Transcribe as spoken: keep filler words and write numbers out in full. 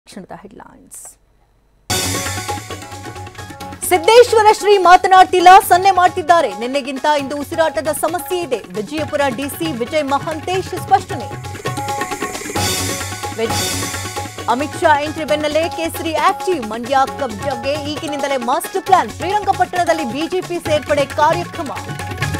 ಕ್ಷಣದ ಹೆಡ್ಲೈನ್ಸ್. ಸಿದ್ದೇಶ್ವರ ಶ್ರೀ ಮಾತನಾಡ್ತಿಲ್ಲ, ಸನ್ನೆ ಮಾಡ್ತಿದ್ದಾರೆ. ನಿನ್ನೆಗಿಂತ ಇಂದು ಉಸಿರಾಟದ ಸಮಸ್ಯೆ ಇದೆ. ವಿಜಯಪುರ ಡಿಸಿ ವಿಜಯ್ ಮಹಾಂತೇಶ್ ಸ್ಪಷ್ಟನೆ. ಅಮಿತ್ ಶಾ ಎಂಟ್ರಿ ಬೆನ್ನಲ್ಲೇ ಕೇಸರಿ ಆಕ್ಟಿವ್. ಮಂಡ್ಯ ಕಬ್ಜಾಗೆ ಈಗಿನಿಂದಲೇ ಮಾಸ್ಟರ್ ಪ್ಲಾನ್. ಶ್ರೀರಂಗಪಟ್ಟಣದಲ್ಲಿ ಬಿಜೆಪಿ ಸೇರ್ಪಡೆ ಕಾರ್ಯಕ್ರಮ.